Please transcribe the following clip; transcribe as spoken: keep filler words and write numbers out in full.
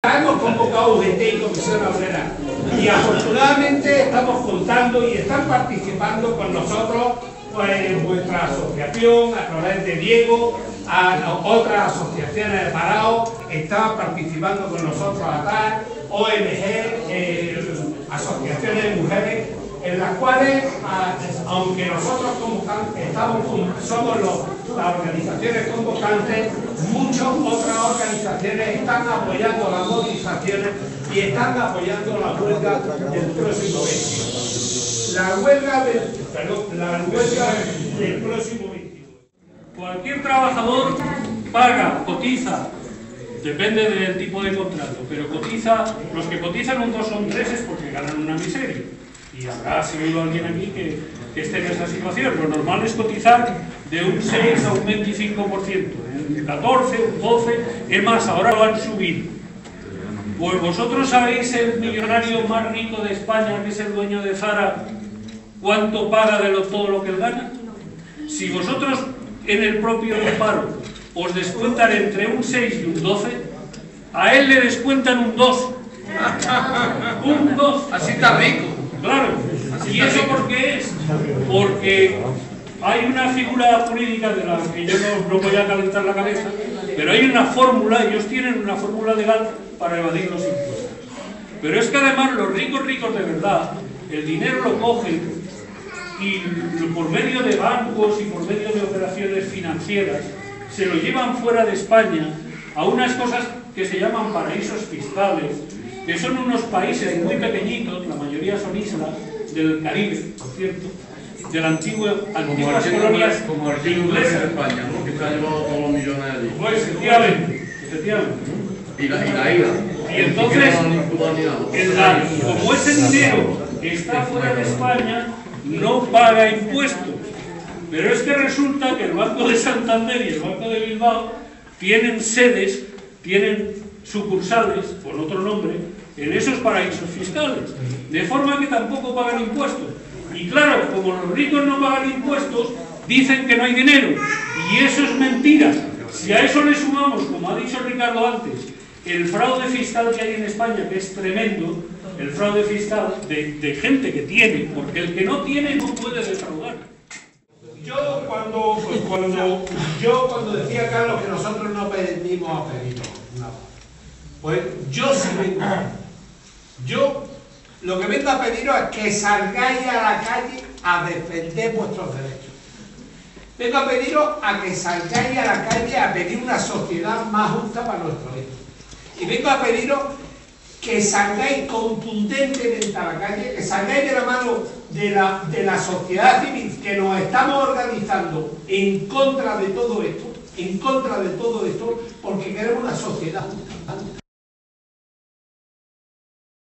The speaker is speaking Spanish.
Hemos convocado U G T y Comisión Obrera y afortunadamente estamos contando y están participando con nosotros pues, vuestra asociación, a través de Diego, a, a otras asociaciones de parados, están participando con nosotros A T A R, O N G, eh, asociaciones de mujeres, en las cuales, a, aunque nosotros estamos, somos los, las organizaciones convocantes, muchas otras organizaciones están apoyando las movilizaciones y están apoyando la huelga del próximo veintiuno. La huelga del, perdón, la huelga del próximo veintiuno. Cualquier trabajador paga, cotiza, depende del tipo de contrato, pero cotiza, los que cotizan un dos son tres es porque ganan una miseria. Y habrá seguro alguien aquí que, que esté en esa situación. Lo normal es cotizar de un seis a un veinticinco por ciento, un catorce, un doce, es más, ahora lo han subido. Pues vosotros sabéis el millonario más rico de España, que es el dueño de Zara, ¿cuánto paga de lo, todo lo que él gana? Si vosotros en el propio paro os descuentan entre un seis y un doce, a él le descuentan un dos. Un dos. Así está rico. Claro. ¿Y eso por qué es? Porque hay una figura jurídica de la que yo no, no voy a calentar la cabeza, pero hay una fórmula, ellos tienen una fórmula legal para evadir los impuestos. Pero es que además los ricos ricos de verdad, el dinero lo cogen y por medio de bancos y por medio de operaciones financieras se lo llevan fuera de España a unas cosas que se llaman paraísos fiscales, que son unos países muy pequeñitos, la mayoría son islas del Caribe, por cierto, de la antigua, antiguas colonias como inglesas de España, ¿no? Que se ha llevado todos los millones allí. Pues efectivamente, efectivamente. Y la, y la isla. Y entonces, en la, como ese dinero está fuera de España, no paga impuestos. Pero es que resulta que el Banco de Santander y el Banco de Bilbao tienen sedes, tienen sucursales, por otro nombre, en esos paraísos fiscales, de forma que tampoco pagan impuestos. Y claro, como los ricos no pagan impuestos, dicen que no hay dinero, y eso es mentira. Si a eso le sumamos, como ha dicho Ricardo antes, el fraude fiscal que hay en España, que es tremendo, el fraude fiscal de, de gente que tiene, porque el que no tiene no puede defraudar. Yo cuando, pues cuando, yo cuando decía Carlos que nosotros no pedimos a pedir nada, pues yo sí vengo. Yo lo que vengo a pediros es que salgáis a la calle a defender vuestros derechos. Vengo a pediros a que salgáis a la calle a pedir una sociedad más justa para nuestros hijos. Y vengo a pediros que salgáis contundentemente a la calle, que salgáis de la mano de la, de la sociedad civil, que nos estamos organizando en contra de todo esto, en contra de todo esto, porque queremos una sociedad justa.